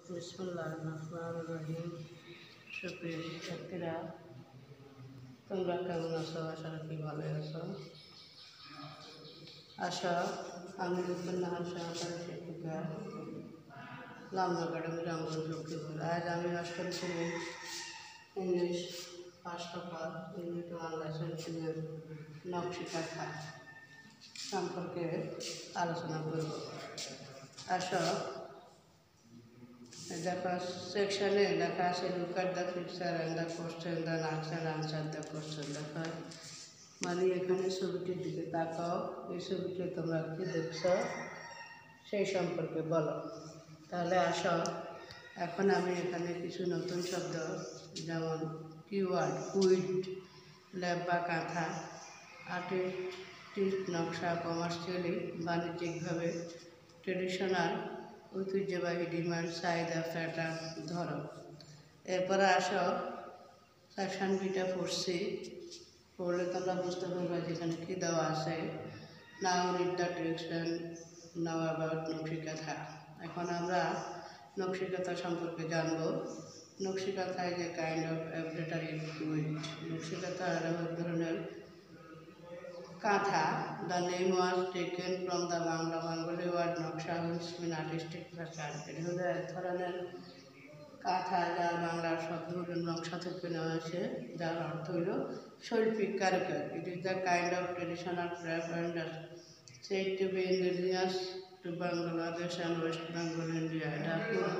बिस्मिल्लाहिर्रहमानिर्रहीम। সুপ্রিয় শিক্ষার্থীরা, তোমরা কেমন আছো? আশা রাখি ভালো আছো। আশা আমি 2.Lutfunnahar সহকারী শিক্ষিকা LHUMB Nagor Academy। আজ আমি অষ্টম শ্রেণীর English first paper unit 1 lesson 2 নকশিকাঁথা সম্পর্কে আলোচনা করব। আসো দেখো, সেকশনে লেখা আছে look at the picture and the question then answer the question. দেখো মানে এখানে ছবিটির দিকে তাকাও, এই ছবিটি তোমরা কি দেখছো সেই সম্পর্কে বলো। তাহলে আসো, এখন আমি এখানে কিছু নতুন শব্দ যেমন কিওয়ার্ড কুইড, ল্যাব বা কাঁথা, আর্টিস্টিক নকশা, কমার্শিয়ালি বাণিজ্যিকভাবে, ট্রেডিশনাল ঐতিহ্যবাহী, ডিমান্ড চাহিদা, প্যাটার্ন, ধরন। এরপরে আসো সেকশন বিটা পড়ছি, পড়লে তোমরা বুঝতে পারবে যেখানে কী দেওয়া আছে। Now read the text and now about nakshi kantha. এখন আমরা নকশিকাঁথা সম্পর্কে জানব। Nakshi kantha is a kind of embroidery quilt. নকশিকাঁথা এক ধরনের কাঁথা। The name was taken from the Bengali word নকশা, which means artistic pattern. এটি হলো এক ধরনের কাঁথা যার বাংলার শব্দ হলো নকশা থেকে নেওয়া হয়েছে, যার অর্থ হলো শৈল্পিক কারুকাজ। It is the kind of traditional craft and said to be indigenous to Bangladesh and West Bengal, India. এটা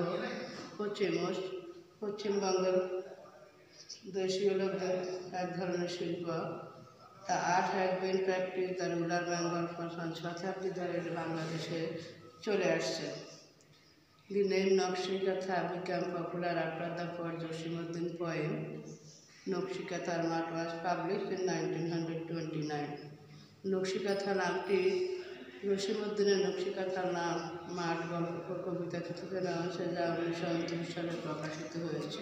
পশ্চিমবঙ্গের দেশীয় লোকদের এক ধরনের শিল্প। The art has been practiced the rural Bengal for শতাব্দী ধরে বাংলাদেশে চলে আসছে। The name Nakshi Kantha became popular after the poet Jasimuddin poem নকশিকাঁথার মাঠ was published in 1929. নকশিকাঁথা নামটি জসিমউদ্দিনের নকশিকাঁথার নাম মাঠ গল্প কবিতা থেকে নেওয়া হয়েছে, যা 1929 সালে প্রকাশিত হয়েছে।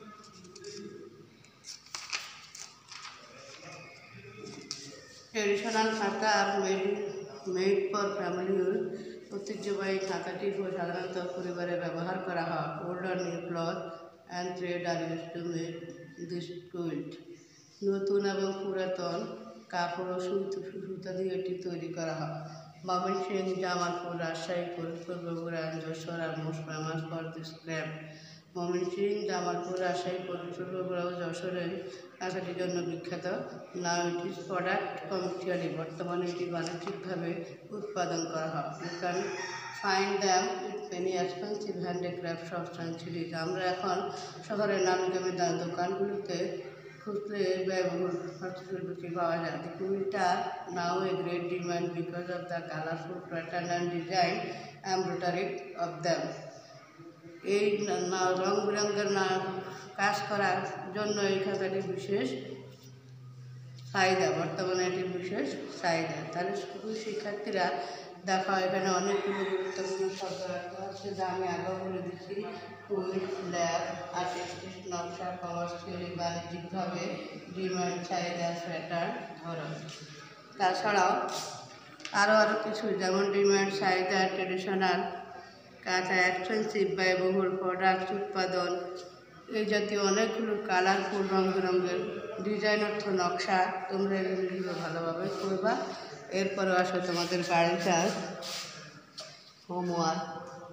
ট্রেডিশনাল খাতা are made for family use. ঐতিহ্যবাহী খাতাটি সাধারণত পরিবারে ব্যবহার করা হয়। ওল্ড আর new cloth and thread are use to make this quilt. নতুন এবং পুরাতন কাপড় ও সুতা দিয়ে এটি তৈরি করা হয়। Mymensingh, Jamalpur, Rajshahi, Faridpur, Bogura and Jessore are most famous for this craft. Mymensingh, Jamalpur, Rajshahi, Faridpur, Bogura ও যশোরের কাঁথাটির জন্য বিখ্যাত। Now it is product commercially. বর্তমানে এটি বাণিজ্যিকভাবে উৎপাদন করা হয়। You can find them with many expensive handicraft shops and cities. আমরা এখন শহরের নামি দামি দোকানগুলোতে খুচরে ব্যয়বহুল হস্তশিল্পটি পাওয়া যায়। The quilt are now a great demand because of the colorful pattern and design embroidery of them. এই রং বেরঙের কাজ করার জন্য এই খাতাটি বিশেষ চাহিদা, বর্তমানে এটি বিশেষ চাহিদা। তাহলে শিক্ষার্থীরা দেখো, এখানে অনেকগুলো গুরুত্বপূর্ণ শব্দ রাখতে হচ্ছে, যা আমি আগেও বলে দিচ্ছি। কুইল্ট, ল্যাব, আর্টিস্টিক নকশা, কমার্শিয়ালি বাণিজ্যিকভাবে, ডিমান্ড চাহিদা, প্যাটার্ন, ধরন। তাছাড়াও আরও কিছু যেমন ডিমান্ড চাহিদা, ট্রেডিশনাল কাঁথা, এক্সপেন্সিভ ব্যয়বহুল, প্রোডাক্ট উৎপাদন, এই জাতীয় অনেকগুলো কালারফুল রং বেরঙের ডিজাইন অর্থ নকশা। তোমরা এগুলো ভালোভাবে করবা। এরপরে আসো তোমাদের বাড়ির কাজ, হোমওয়ার্ক।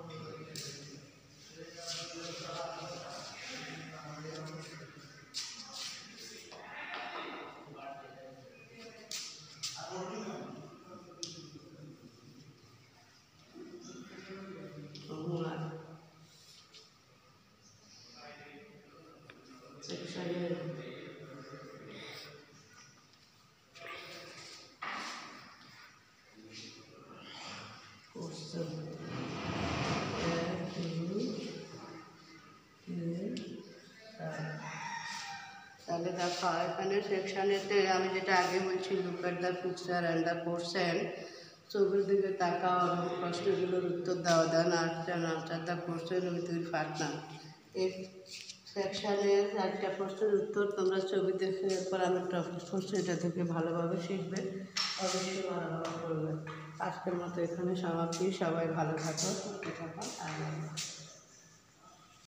তাহলে দেখো, এখানে সেকশানেতে আমি যেটা আগে বলছি, look at the picture and the question. ছবির দিকে তাকাও এবং প্রশ্নগুলোর উত্তর দাও। Then answer the question with your partner. এই সেকশানের একটা প্রশ্নের উত্তর তোমরা ছবি দেখে এরপর আমি প্রশ্ন এটা থেকে ভালোভাবে শিখবে, অবশ্যই ভালোভাবে করবে। আজকের মতো এখানে সমাপ্তি। সবাই ভালো থাকো, সুস্থ থাকো।